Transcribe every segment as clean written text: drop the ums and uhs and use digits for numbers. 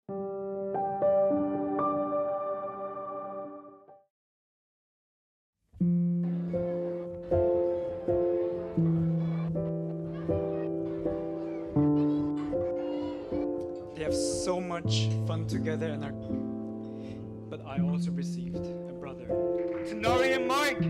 They have so much fun together and are... But I also received a brother. Tenari and Mike!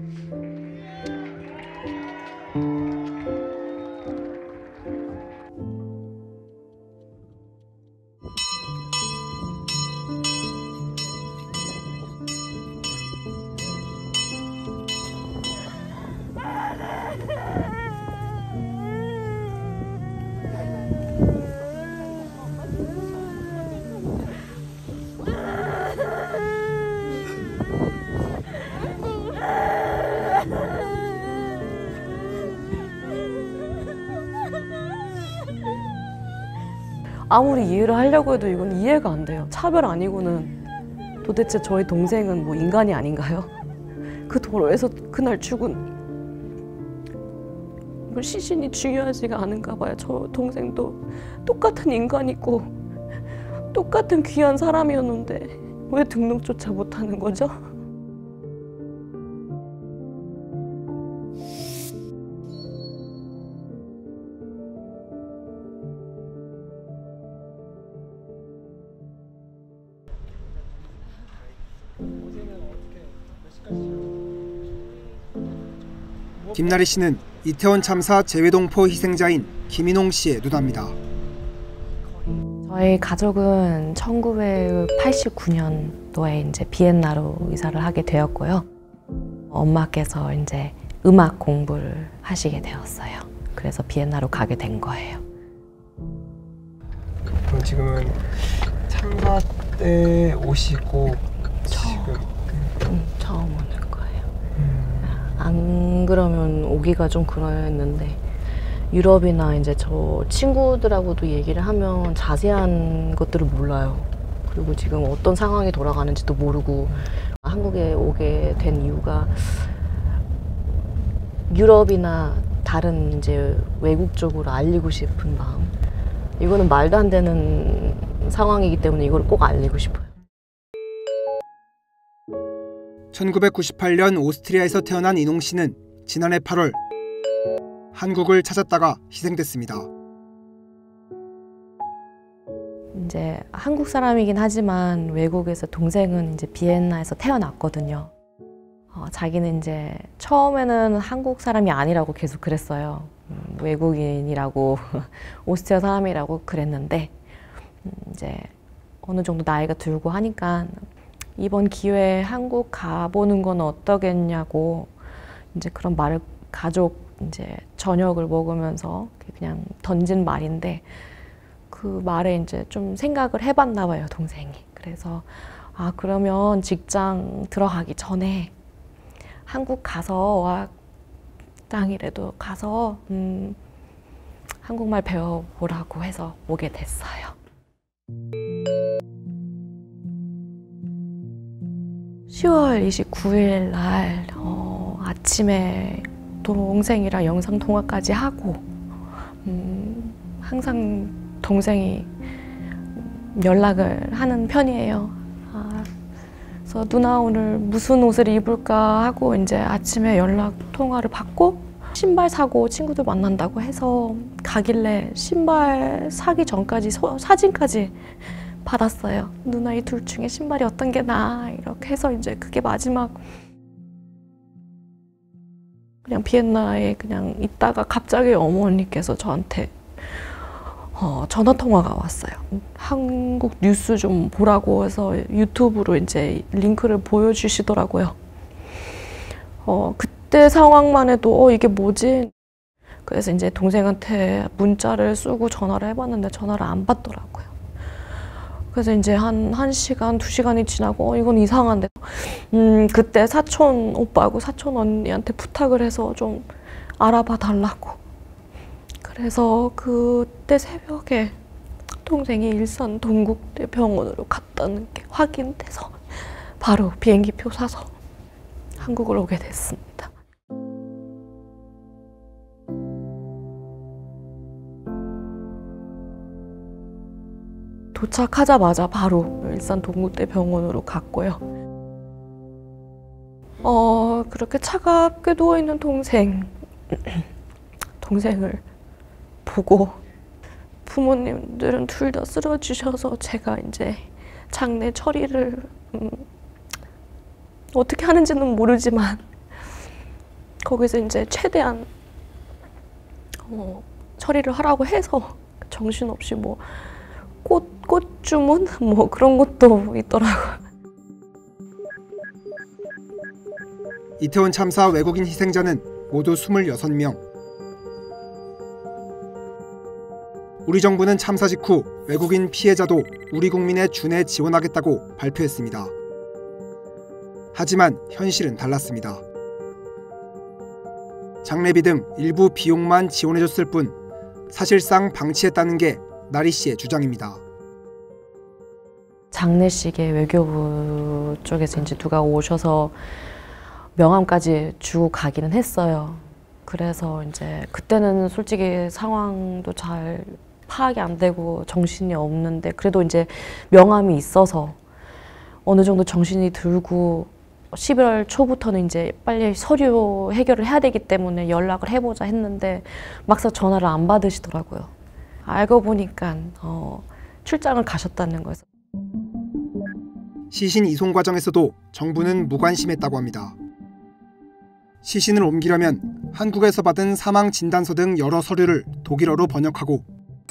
아무리 이해를 하려고 해도 이건 이해가 안 돼요. 차별 아니고는 도대체 저희 동생은 뭐 인간이 아닌가요? 그 도로에서 그날 죽은 뭐 시신이 중요하지가 않은가 봐요. 저 동생도 똑같은 인간이고 똑같은 귀한 사람이었는데 왜 등록조차 못하는 거죠? 김나리 씨는 이태원 참사 재외동포 희생자인 김인홍 씨의 누나입니다. 저희 가족은 1989년도에 이제 비엔나로 이사를 하게 되었고요. 엄마께서 이제 음악 공부를 하시게 되었어요. 그래서 비엔나로 가게 된 거예요. 그럼 지금은 참사 때 오시고 지금 처음 오는 거예요. 안 그러면 오기가 좀 그랬는데 유럽이나 이제 저 친구들하고도 얘기를 하면 자세한 것들을 몰라요. 그리고 지금 어떤 상황이 돌아가는지도 모르고 한국에 오게 된 이유가 유럽이나 다른 이제 외국 쪽으로 알리고 싶은 마음. 이거는 말도 안 되는 상황이기 때문에 이걸 꼭 알리고 싶어요. 1998년 오스트리아에서 태어난 인홍 씨는 지난해 8월 한국을 찾았다가 희생됐습니다. 이제 한국 사람이긴 하지만 외국에서 동생은 이제 비엔나에서 태어났거든요. 자기는 이제 처음에는 한국 사람이 아니라고 계속 그랬어요. 외국인이라고 오스트리아 사람이라고 그랬는데 이제 어느 정도 나이가 들고 하니까 이번 기회에 한국 가보는 건 어떠겠냐고 이제 그런 말을 가족 이제 저녁을 먹으면서 그냥 던진 말인데 그 말에 이제 좀 생각을 해봤나 봐요, 동생이. 그래서 아, 그러면 직장 들어가기 전에 한국 가서 땅이라도 가서 한국말 배워보라고 해서 오게 됐어요. 10월 29일 날 아침에 동생이랑 영상통화까지 하고 항상 동생이 연락을 하는 편이에요. 그래서 누나 오늘 무슨 옷을 입을까 하고 이제 아침에 연락통화를 받고 신발 사고 친구들 만난다고 해서 가길래 신발 사기 전까지 사진까지 받았어요. 누나 이 둘 중에 신발이 어떤 게 나아 이렇게 해서 이제 그게 마지막 그냥 비엔나에 그냥 있다가 갑자기 어머니께서 저한테 전화통화가 왔어요. 한국 뉴스 좀 보라고 해서 유튜브로 이제 링크를 보여주시더라고요. 그때 상황만 해도 이게 뭐지? 그래서 이제 동생한테 문자를 쓰고 전화를 해봤는데 전화를 안 받더라고요. 그래서 이제 한 1시간, 2시간이 지나고 이건 이상한데 그때 사촌 오빠하고 사촌 언니한테 부탁을 해서 좀 알아봐 달라고. 그래서 그때 새벽에 동생이 일산 동국대 병원으로 갔다는 게 확인돼서 바로 비행기표 사서 한국을 오게 됐습니다. 도착하자마자 바로 일산 동구대 병원으로 갔고요. 그렇게 차갑게 누워있는 동생을 보고 부모님들은 둘 다 쓰러지셔서 제가 이제 장례 처리를 어떻게 하는지는 모르지만 거기서 이제 최대한 처리를 하라고 해서 정신없이 뭐 꽃 주문 뭐 그런 것도 있더라고요. 이태원 참사 외국인 희생자는 모두 26명. 우리 정부는 참사 직후 외국인 피해자도 우리 국민에 준해 지원하겠다고 발표했습니다. 하지만 현실은 달랐습니다. 장례비 등 일부 비용만 지원해줬을 뿐 사실상 방치했다는 게 나리 씨의 주장입니다. 장례식에 외교부 쪽에서 이제 누가 오셔서 명함까지 주고 가기는 했어요. 그래서 이제 그때는 솔직히 상황도 잘 파악이 안 되고 정신이 없는데 그래도 이제 명함이 있어서 어느 정도 정신이 들고 11월 초부터는 이제 빨리 서류 해결을 해야 되기 때문에 연락을 해보자 했는데 막상 전화를 안 받으시더라고요. 알고 보니까 출장을 가셨다는 거예요. 시신 이송 과정에서도 정부는 무관심했다고 합니다. 시신을 옮기려면 한국에서 받은 사망 진단서 등 여러 서류를 독일어로 번역하고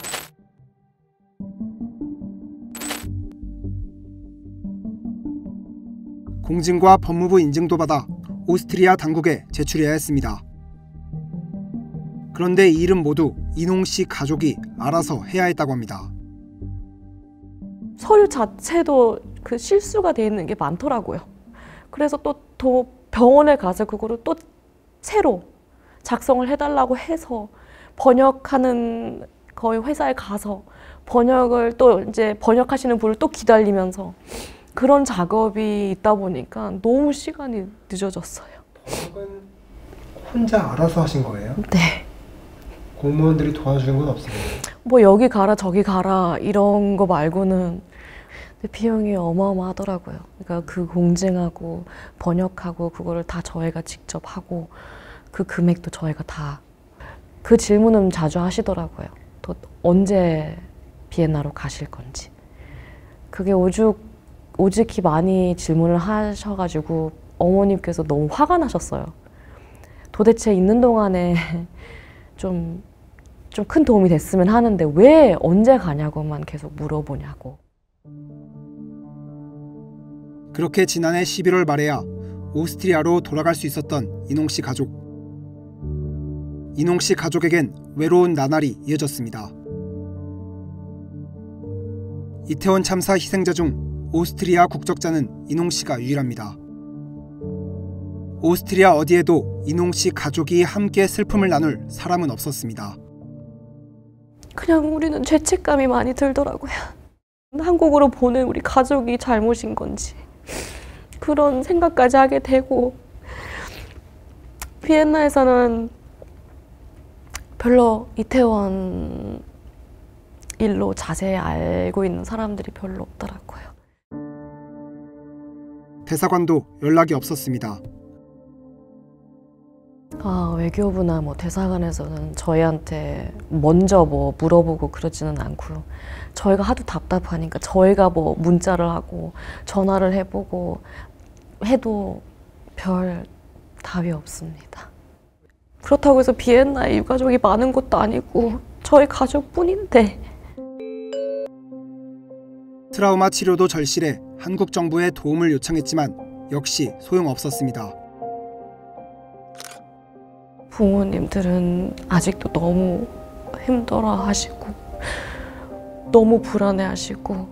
공증과 법무부 인증도 받아 오스트리아 당국에 제출해야 했습니다. 그런데 이 일은 모두 인홍 씨 가족이 알아서 해야 했다고 합니다. 서류 자체도 그 실수가 돼 있는 게 많더라고요. 그래서 또 병원에 가서 그거를 또 새로 작성을 해달라고 해서 번역하는 거의 회사에 가서 번역을 또 이제 번역하시는 분을 또 기다리면서 그런 작업이 있다 보니까 너무 시간이 늦어졌어요. 번역은 혼자 알아서 하신 거예요? 네. 공무원들이 도와주는 건 없어요? 뭐 여기 가라 저기 가라 이런 거 말고는 비용이 어마어마하더라고요. 그러니까 그 공증하고 번역하고 그거를 다 저희가 직접 하고 그 금액도 저희가 다. 그 질문은 자주 하시더라고요. 또 언제 비엔나로 가실 건지. 그게 오직히 많이 질문을 하셔가지고 어머님께서 너무 화가 나셨어요. 도대체 있는 동안에 좀 큰 도움이 됐으면 하는데 왜 언제 가냐고만 계속 물어보냐고. 그렇게 지난해 11월 말에야 오스트리아로 돌아갈 수 있었던 인홍 씨 가족. 인홍 씨 가족에겐 외로운 나날이 이어졌습니다. 이태원 참사 희생자 중 오스트리아 국적자는 인홍 씨가 유일합니다. 오스트리아 어디에도 인홍 씨 가족이 함께 슬픔을 나눌 사람은 없었습니다. 그냥 우리는 죄책감이 많이 들더라고요. 한국으로 보낸 우리 가족이 잘못인 건지 그런 생각까지 하게 되고 비엔나에서는 별로 이태원 일로 자세히 알고 있는 사람들이 별로 없더라고요. 대사관도 연락이 없었습니다. 외교부나 뭐 대사관에서는 저희한테 먼저 뭐 물어보고 그러지는 않고요. 저희가 하도 답답하니까 저희가 뭐 문자를 하고 전화를 해보고 해도 별 답이 없습니다. 그렇다고 해서 비엔나에 유가족이 많은 것도 아니고 저희 가족뿐인데. 트라우마 치료도 절실해 한국 정부에 도움을 요청했지만 역시 소용없었습니다. 부모님들은 아직도 너무 힘들어하시고 너무 불안해하시고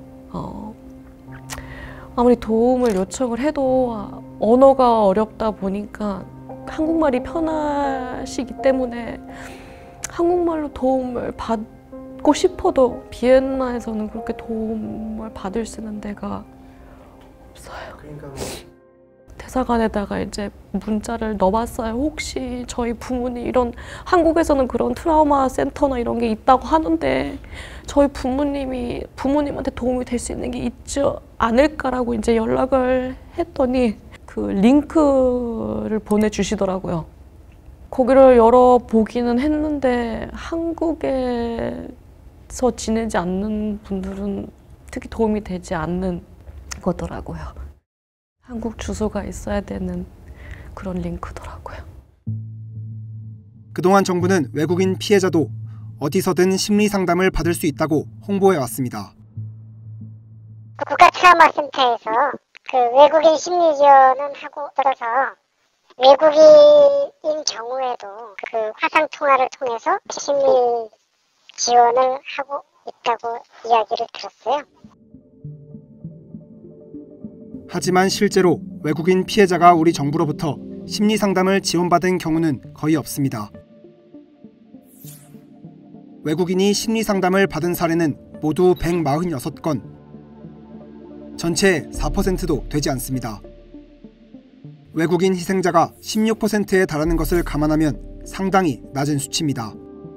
아무리 도움을 요청을 해도 언어가 어렵다 보니까 한국말이 편하시기 때문에 한국말로 도움을 받고 싶어도 비엔나에서는 그렇게 도움을 받을 수 있는 데가 없어요. 그러니까 대사관에다가 이제 문자를 넣어봤어요. 혹시 저희 부모님 이런 한국에서는 그런 트라우마 센터나 이런 게 있다고 하는데 저희 부모님한테 도움이 될 수 있는 게 있지 않을까라고 이제 연락을 했더니 그 링크를 보내주시더라고요. 거기를 열어보기는 했는데 한국에서 지내지 않는 분들은 특히 도움이 되지 않는 거더라고요. 한국 주소가 있어야 되는 그런 링크더라고요. 그동안 정부는 외국인 피해자도 어디서든 심리 상담을 받을 수 있다고 홍보해 왔습니다. 국가 트라우마 센터에서 그 외국인 심리 지원은 하고 들어서 외국인인 경우에도 그 화상 통화를 통해서 심리 지원을 하고 있다고 이야기를 들었어요. 하지만 실제로 외국인 피해자가 우리 정부로부터 심리 상담을 지원받은 경우는 거의 없습니다. 외국인이 심리 상담을 받은 사례는 모두 146건. 전체의 4%도 되지 않습니다. 외국인 희생자가 16%에 달하는 것을 감안하면 상당히 낮은 수치입니다.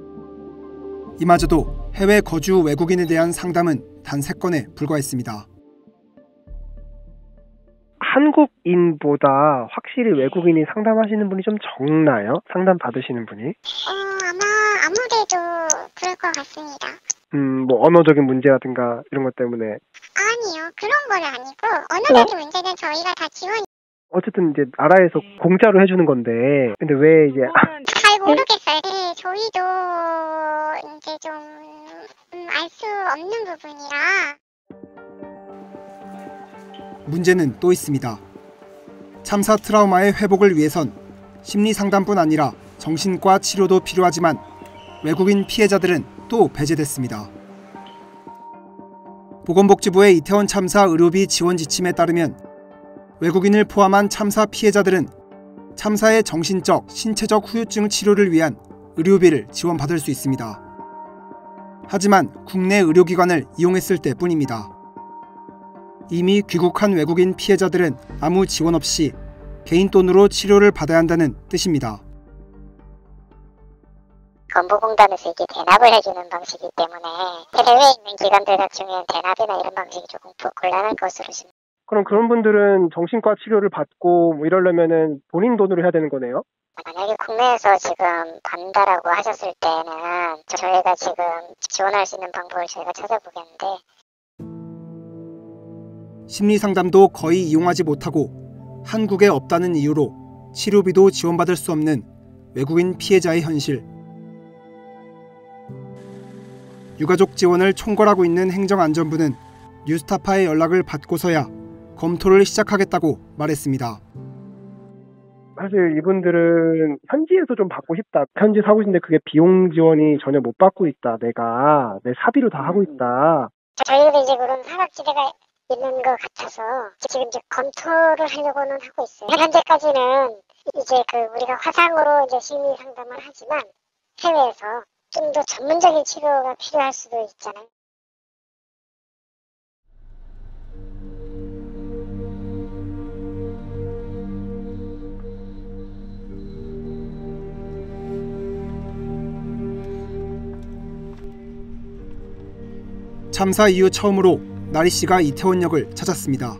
이마저도 해외 거주 외국인에 대한 상담은 단 3건에 불과했습니다. 한국인보다 확실히 외국인이 상담하시는 분이 좀 적나요? 상담 받으시는 분이? 아마 아무래도 그럴 것 같습니다. 뭐 언어적인 문제라든가 이런 것 때문에? 아니요, 그런 건 아니고 언어적인 문제는 저희가 다 지원. 어쨌든 이제 나라에서 공짜로 해주는 건데, 근데 왜 이제 잘 모르겠어요. 네, 저희도 이제 좀 알 수 없는 부분이라. 문제는 또 있습니다. 참사 트라우마의 회복을 위해선 심리 상담뿐 아니라 정신과 치료도 필요하지만 외국인 피해자들은 또 배제됐습니다. 보건복지부의 이태원 참사 의료비 지원 지침에 따르면 외국인을 포함한 참사 피해자들은 참사의 정신적, 신체적 후유증 치료를 위한 의료비를 지원받을 수 있습니다. 하지만 국내 의료기관을 이용했을 때뿐입니다. 이미 귀국한 외국인 피해자들은 아무 지원 없이 개인 돈으로 치료를 받아야 한다는 뜻입니다. 건보공단에서 이게 대납을 해주는 방식이기 때문에 해외에 있는 기관들 같은 경우에는 대납이나 이런 방식이 조금 곤란할 것으로 생각합니다. 그럼 그런 분들은 정신과 치료를 받고 뭐 이러려면은 본인 돈으로 해야 되는 거네요? 만약에 국내에서 지금 받는다라고 하셨을 때는 저희가 지금 지원할 수 있는 방법을 저희가 찾아보겠는데 심리 상담도 거의 이용하지 못하고 한국에 없다는 이유로 치료비도 지원받을 수 없는 외국인 피해자의 현실. 유가족 지원을 총괄하고 있는 행정안전부는 뉴스타파의 연락을 받고서야 검토를 시작하겠다고 말했습니다. 사실 이분들은 현지에서 좀 받고 싶다. 현지 사고 있는데 그게 비용 지원이 전혀 못 받고 있다. 내가 내 사비로 다 하고 있다. 저희도 이제 그런 사각지대가 있는 것 같아서 지금 이제 검토를 하려고는 하고 있어요. 현재까지는 이제 우리가 화상으로 이제 심리 상담을 하지만 해외에서 좀 더 전문적인 치료가 필요할 수도 있잖아요. 참사 이후 처음으로 나리 씨가 이태원역을 찾았습니다.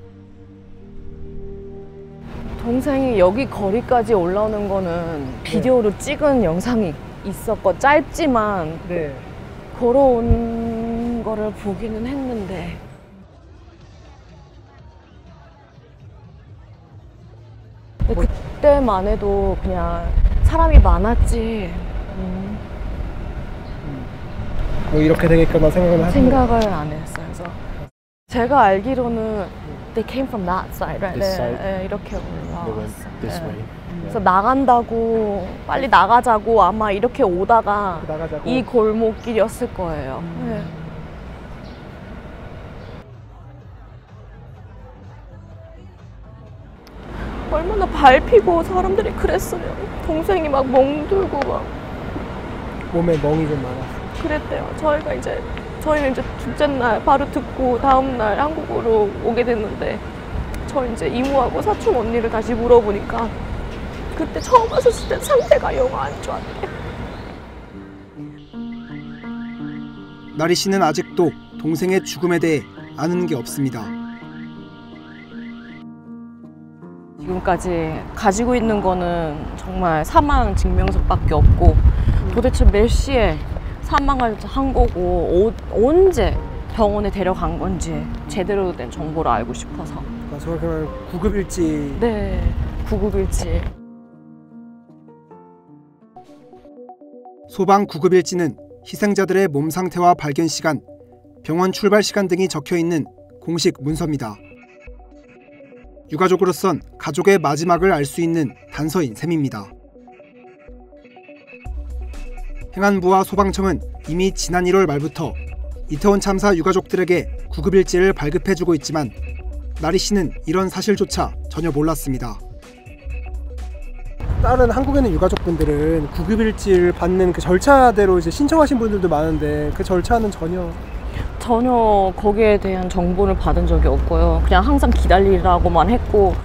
동생이 여기 거리까지 올라오는 거는 비디오로 찍은 영상이 있었고 짧지만 네. 걸어온 거를 보기는 했는데 근데 그때만 해도 그냥 사람이 많았지 뭐 이렇게 되겠구나 생각을 안 했어요. 그래서 제가 알기로는 they came from that side, right? This side. 네, 이렇게 올라왔어요. This 네. way. 그래서 나간다고 빨리 나가자고 아마 이렇게 오다가 나가자고. 이 골목길이었을 거예요. 네. 얼마나 밟히고 사람들이 그랬어요. 동생이 막 멍들고 막 몸에 멍이 좀 많았어요. 그랬대요. 저희는 이제 둘째 날 바로 듣고 다음 날 한국으로 오게 됐는데 저 이제 이모하고 사촌 언니를 다시 물어보니까 그때 처음 왔었을 때 상태가 영 안 좋았대. 나리 씨는 아직도 동생의 죽음에 대해 아는 게 없습니다. 지금까지 가지고 있는 거는 정말 사망 증명서밖에 없고 도대체 몇 시에 사망을 한 거고 언제 병원에 데려간 건지 제대로 된 정보를 알고 싶어서. 그냥 구급일지. 네, 구급일지. 소방 구급일지는 희생자들의 몸 상태와 발견 시간, 병원 출발 시간 등이 적혀 있는 공식 문서입니다. 유가족으로선 가족의 마지막을 알 수 있는 단서인 셈입니다. 행안부와 소방청은 이미 지난 1월 말부터 이태원 참사 유가족들에게 구급일지를 발급해주고 있지만 나리 씨는 이런 사실조차 전혀 몰랐습니다. 다른 한국에 있는 유가족분들은 구급일지를 받는 그 절차대로 이제 신청하신 분들도 많은데 그 절차는 전혀 거기에 대한 정보를 받은 적이 없고요. 그냥 항상 기다리라고만 했고.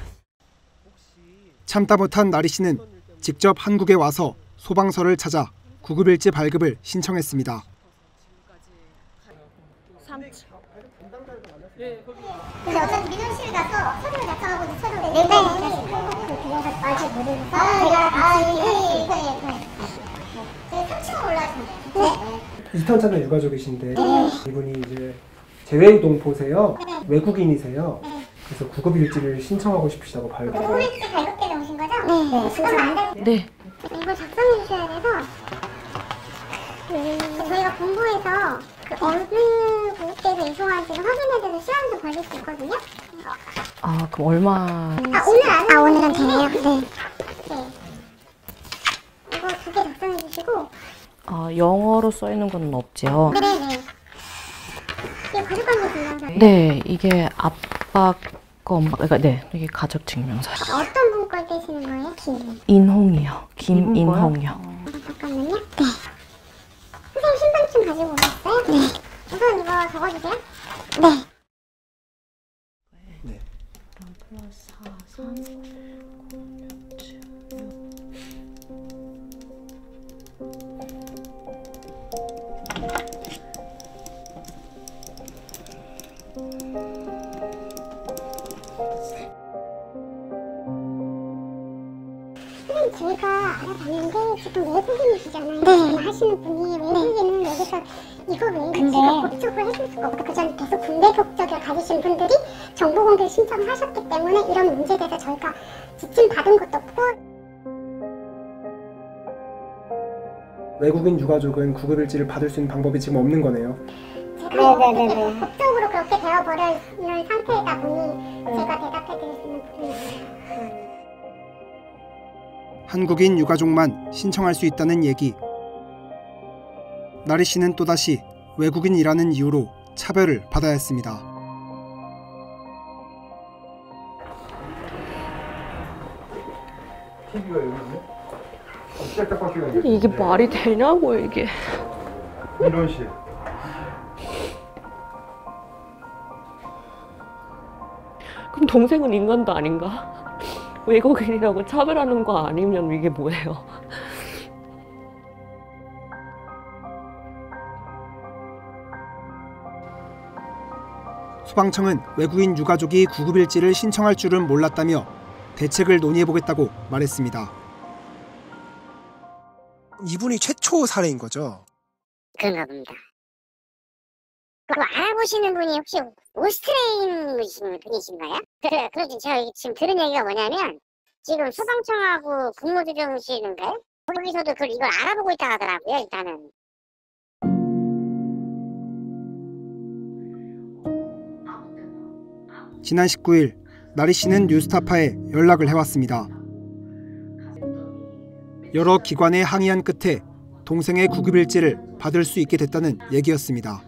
참다 못한 나리 씨는 직접 한국에 와서 소방서를 찾아 구급일지 발급을 신청했습니다. 근데 어차피 민원실 가서 서류를 작성하고 서류를 내고 그래서 아직 모르니까 제가 3층 올라왔는데 이태원 참사 유가족이신데 이분이 이제 재외동포세요. 외국인이세요. 그래서 구급일지를 신청하고 싶으시다고 발급. 구급일지 발급 때문에 오신 거죠? 네. 신청 안 돼? 네. 이거 작성해 주셔야 돼서 저희가 본부에서 그 어느 구급대에서 이송한지를 확인해줘서 시간도 걸릴 수 있거든요. 아, 그럼 얼마? 오늘은 되네요. 네. 이거 2개 작성해 주시고. 아, 영어로 써 있는 건 없지요? 네네. 이게 가족관계 증명서. 네, 이게 아빠 거 엄마, 그러니까 네, 이게 가족 증명서. 어떤 분 걸 떼시는 거예요? 인홍이요. 김인홍이요. 잠깐만요. 네. 선생님 신분증 가지고 오셨어요? 네. 우선 이거 적어주세요. 네. 네. 플러스 4, 3, 선생님 저희가 알아봤는데 지금 외국인이시잖아요. 네. 하시는 분이 외국인은 여기서 이거 외국인가 법적으로 해줄 수가 없고 그전 계속 군대 국적을 가지신 분들이 정보 공개 신청을 하셨기 때문에 이런 문제에 대해서 저희가 지침 받은 것도 없고. 외국인 유가족은 구급일지를 받을 수 있는 방법이 지금 없는 거네요. 제가 법적으로 그렇게 되어버리는 상태이다 보니 제가 대답해드릴 수 있는 부분이에요. 한국인 유가족만 신청할 수 있다는 얘기. 나리 씨는 또다시 외국인이라는 이유로 차별을 받아야 했습니다. 근데 이게 말이 되냐고요, 이게. 이런 식. 그럼 동생은 인간도 아닌가? 외국인이라고 차별하는 거 아니면 이게 뭐예요? 소방청은 외국인 유가족이 구급일지를 신청할 줄은 몰랐다며 대책을 논의해보겠다고 말했습니다. 이분이 최초 사례인 거죠? 그런가 봅니다. 그거 알아보시는 분이 혹시 오스트레일리신 분이신가요? 그렇지. 제가 지금 들은 얘기가 뭐냐면 지금 소방청하고 국무조정실인가요? 거기서도 이걸 알아보고 있다 하더라고요. 일단은. 지난 19일 나리 씨는 뉴스타파에 연락을 해왔습니다. 여러 기관에 항의한 끝에 동생의 구급일지를 받을 수 있게 됐다는 얘기였습니다.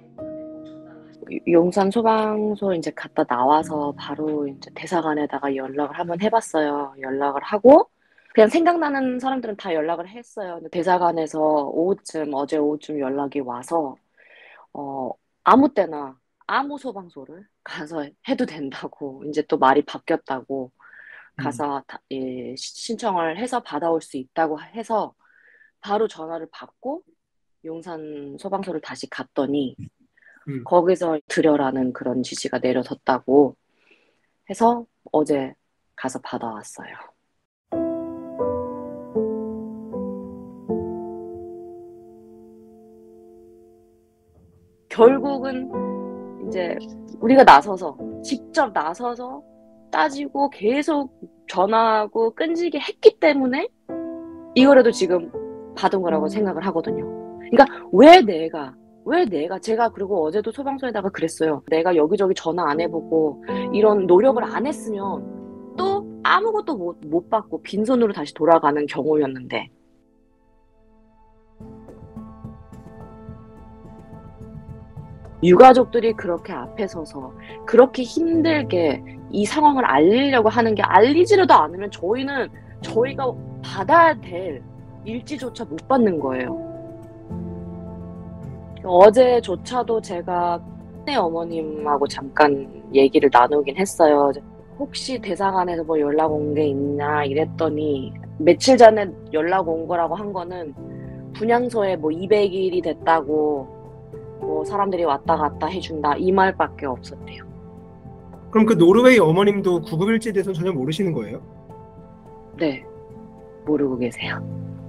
용산 소방서 이제 갔다 나와서 바로 이제 대사관에다가 연락을 한번 해봤어요. 연락을 하고 그냥 생각나는 사람들은 다 연락을 했어요. 근데 대사관에서 어제 오후쯤 연락이 와서 아무 때나 아무 소방서를 가서 해도 된다고 이제 또 말이 바뀌었다고 가서 신청을 해서 받아올 수 있다고 해서 바로 전화를 받고 용산 소방서를 다시 갔더니 거기서 드려라는 그런 지시가 내려졌다고 해서 어제 가서 받아왔어요. 결국은 이제 우리가 직접 나서서 따지고 계속 전화하고 끈질게 했기 때문에 이거라도 지금 받은 거라고 생각을 하거든요. 그러니까 왜 내가 제가 그리고 어제도 소방서에다가 그랬어요. 내가 여기저기 전화 안 해보고 이런 노력을 안 했으면 또 아무것도 못 받고 빈손으로 다시 돌아가는 경우였는데 유가족들이 그렇게 앞에 서서 그렇게 힘들게 이 상황을 알리려고 하는 게 알리지라도 않으면 저희가 받아야 될 일지조차 못 받는 거예요. 어제조차도 제가 어머님하고 잠깐 얘기를 나누긴 했어요. 혹시 대사관에서 뭐 연락 온 게 있냐 이랬더니 며칠 전에 연락 온 거라고 한 거는 분향소에 뭐 200일이 됐다고 뭐 사람들이 왔다 갔다 해준다 이 말밖에 없었대요. 그럼 그 노르웨이 어머님도 구급일지에 대해서는 전혀 모르시는 거예요? 네, 모르고 계세요.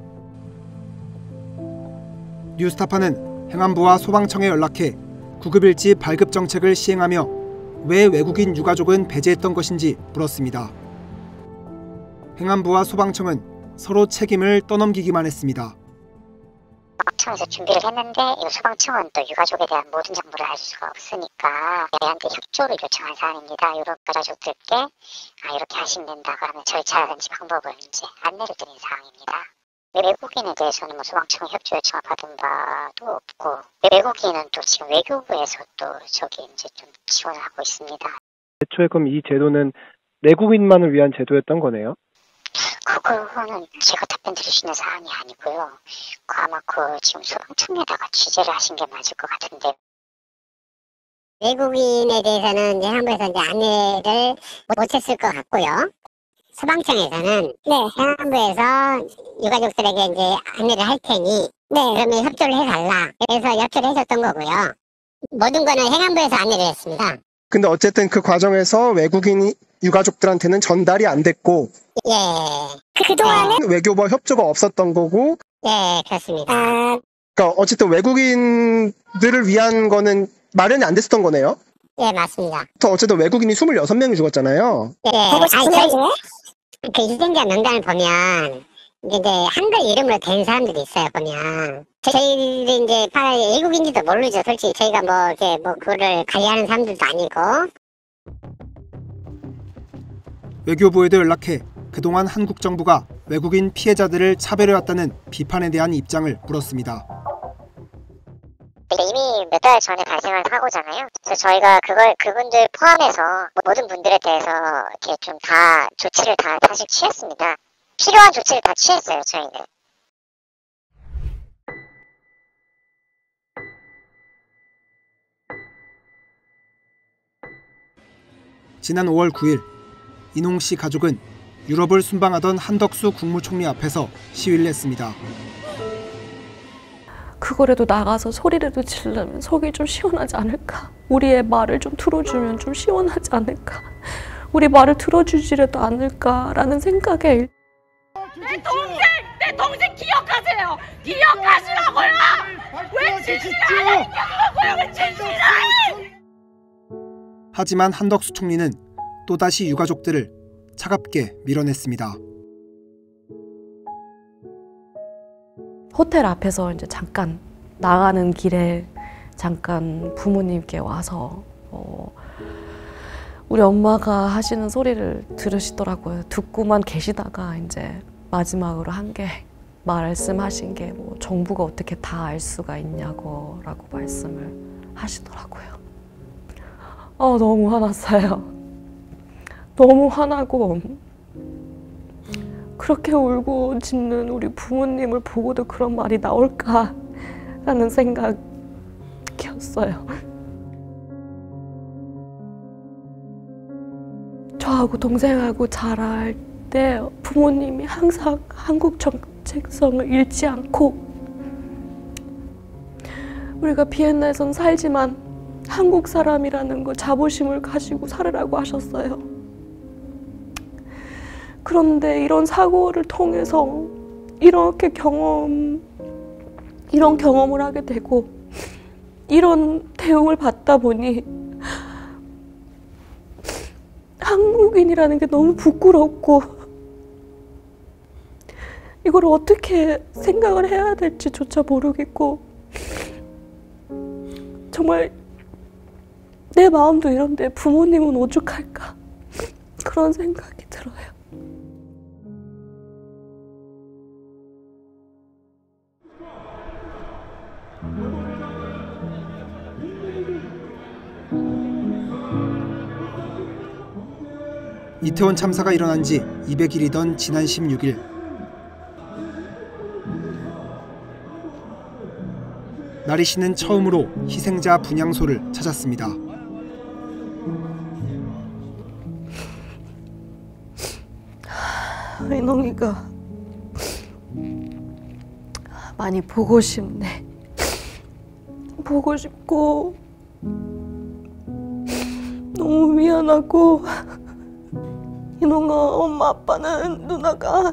뉴스타파는 행안부와 소방청에 연락해 구급일지 발급 정책을 시행하며 왜 외국인 유가족은 배제했던 것인지 물었습니다. 행안부와 소방청은 서로 책임을 떠넘기기만 했습니다. 소방청에서 준비를 했는데 이 소방청은 또 유가족에 대한 모든 정보를 알 수가 없으니까 애한테 협조를 요청한 사안입니다. 이런 가족들께 이렇게 하시면 된다고 하는 절차라든지 방법을 이제 안내를 드린 사항입니다. 외국인에 대해서는 뭐 소방청 협조 요청을 받은 바도 없고 외국인은 또 지금 외교부에서 또 저기 이제 좀 지원을 하고 있습니다. 애초에 그럼 이 제도는 내국인만을 위한 제도였던 거네요? 그거는 제가 답변 드릴 수 있는 사안이 아니고요. 아마 지금 소방청에다가 취재를 하신 게 맞을 것 같은데. 외국인에 대해서는 이제 행안부에서 이제 안내를 못했을 것 같고요. 소방청에서는 행안부에서 유가족들에게 이제 안내를 할 테니 그러면 협조를 해달라. 그래서 협조를 해줬던 거고요. 모든 거는 행안부에서 안내를 했습니다. 근데 어쨌든 그 과정에서 외국인 유가족들한테는 전달이 안 됐고 그동안은 외교부와 협조가 없었던 거고 그렇습니다. 그러니까 어쨌든 외국인들을 위한 거는 마련이 안 됐었던 거네요? 맞습니다. 어쨌든 외국인이 26명이 죽었잖아요. 그 희생자 명단을 보면 이제 한글 이름으로 된 사람들이 있어요. 보면 저희들이 이제 외국인지도 모르죠. 솔직히 저희가 그거를 관리하는 사람들도 아니고. 외교부에도 연락해 그동안 한국 정부가 외국인 피해자들을 차별해왔다는 비판에 대한 입장을 물었습니다. 이미 몇 달 전에 발생한 사고잖아요. 그래서 저희가 그분들 포함해서 모든 분들에 대해서 이렇게 좀 다 조치를 다 사실 취했습니다. 필요한 조치를 다 취했어요, 저희는. 지난 5월 9일 인홍 씨 가족은 유럽을 순방하던 한덕수 국무총리 앞에서 시위를 했습니다. 그거라도 나가서 소리라도 지르면 속이 좀 시원하지 않을까? 우리의 말을 좀 들어주면 좀 시원하지 않을까? 우리 말을 들어주지라도 않을까라는 생각에 내 동생 기억하세요. 기억하시라고요. 왜 진실을 안 하냐고요. 왜 진실을 안 해? 하지만 한덕수 총리는 또다시 유가족들을 차갑게 밀어냈습니다. 호텔 앞에서 이제 잠깐 나가는 길에 잠깐 부모님께 와서 우리 엄마가 하시는 소리를 들으시더라고요. 듣고만 계시다가 이제 마지막으로 한 게 말씀하신 게 뭐 정부가 어떻게 다 알 수가 있냐고 라고 말씀을 하시더라고요. 너무 화났어요. 너무 화나고 그렇게 울고 짖는 우리 부모님을 보고도 그런 말이 나올까라는 생각이었어요. 저하고 동생하고 자랄 때 부모님이 항상 한국 정체성을 잃지 않고 우리가 비엔나에선 살지만 한국 사람이라는 거 자부심을 가지고 살으라고 하셨어요. 그런데 이런 사고를 통해서 이런 경험을 하게 되고 이런 대응을 받다 보니 한국인이라는 게 너무 부끄럽고 이걸 어떻게 생각을 해야 될지조차 모르겠고 정말 내 마음도 이런데 부모님은 오죽할까 그런 생각이 들어요. 이태원 참사가 일어난 지 200일이던 지난 16일 나리 씨는 처음으로 희생자 분향소를 찾았습니다. 인홍이가 많이 보고 싶네. 보고 싶고 너무 미안하고 인홍아, 엄마 아빠는 누나가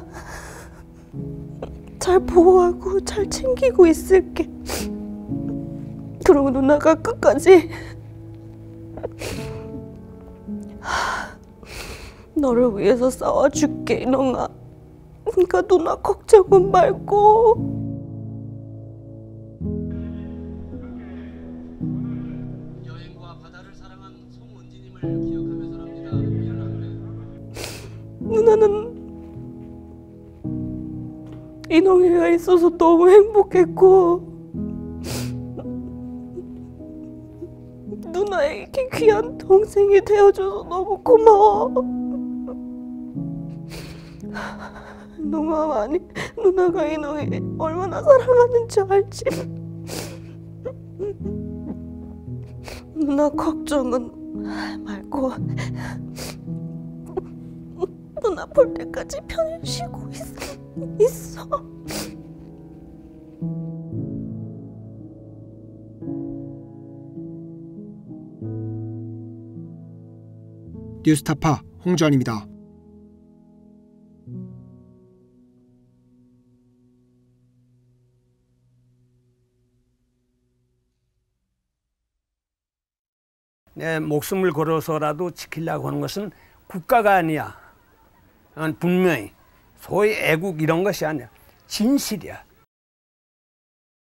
잘 보호하고 잘 챙기고 있을게. 그리고 누나가 끝까지 너를 위해서 싸워줄게, 인홍아. 그러니까 누나 걱정은 말고. 여행과 바다를 사랑한 송은지님을 기억하면서랍니다. 누나는 인홍이가 있어서 너무 행복했고 누나에게 귀한 동생이 되어줘서 너무 고마워. 인홍아, 많이 누나가 인홍이 얼마나 사랑하는지 알지? 누나 걱정은 말고 누나 볼 때까지 편히 쉬고 있어. 뉴스타파 홍주환입니다. 내 목숨을 걸어서라도 지키려고 하는 것은 국가가 아니야. 분명히 소위 애국 이런 것이 아니야. 진실이야.